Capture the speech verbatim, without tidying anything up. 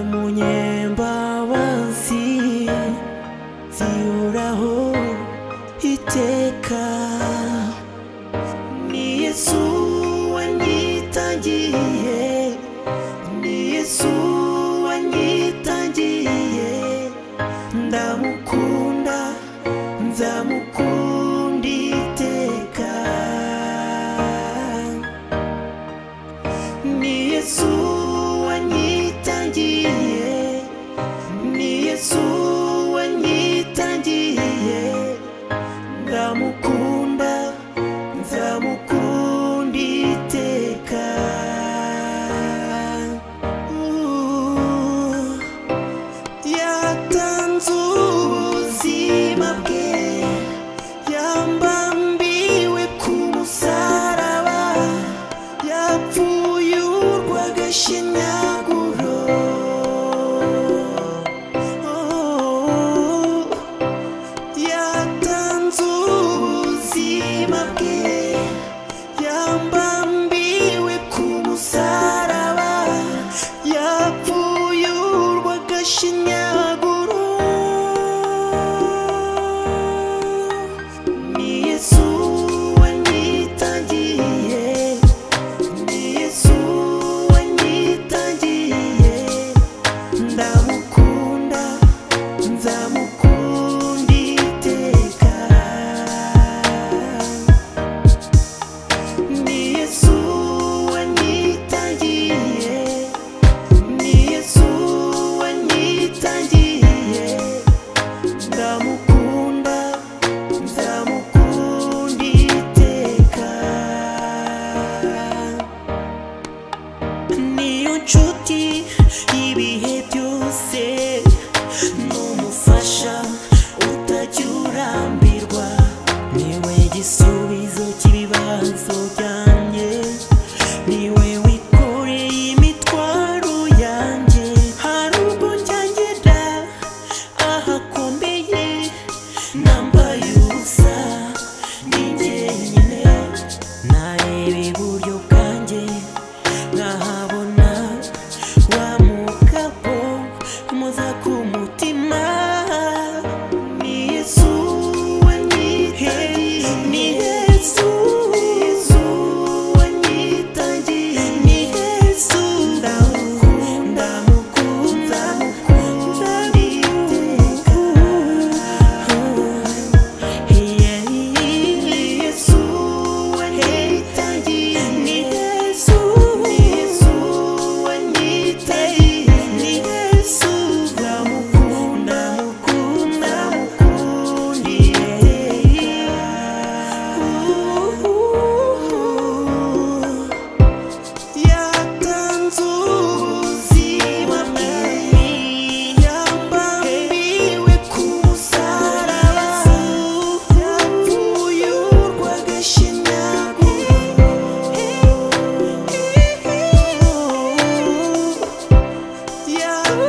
umunyembabazi zihoraho iteka. Ni Yesu wanyitangiye, ni Yesu wanyitangiye, ndamukunda nzamukunda iteka. Ni Yesu wanyitangiye, ni Yesu wanyitangiye, ndamukunda nzamukunda iteka. Yatanze ubuzima bwe, yambambiwe ku musaraba, yapfuye urw'agashinyaguro. Yatanze ubuzima bwe, yambambiwe ku musaraba, yapfuye urw'agashinyaguro. Ni Yesu wanyitangiye, ni Yesu wanyitangiye, ndamukunda nzamukunda iteka. Ni Yesu wanyitangiye, ni Yesu wanyitangiye, ndamukunda nzamukunda iteka. Niyo nshuti y'ibihe byose, n'umufasha utajya urambirwa, niwe gisubizo cy'ibibazo byanjye, niwe wikoreye imitwaro yanjye. Hari ubwo njyangera ahakomeye, nambaye ubusa ndi jyenyine, nareba iburyo bwanjye nkahabona wa mugabo umuza ku mutima. Ni Yesu wanyitangiye, ni Yesu, Yesu wanyitangiye, ni Yesu, ndamukunda ndamukunda iteka. Ni Yesu wanyitangiye, ni Yesu, ni Yesu wanyitangiye, ni Yesu, ndamukunda ndamukunda iteka. Yatanze ubuzima bwe, yambambiwe ku musaraba, yapfuye urw'agashinyaguro. Yeah.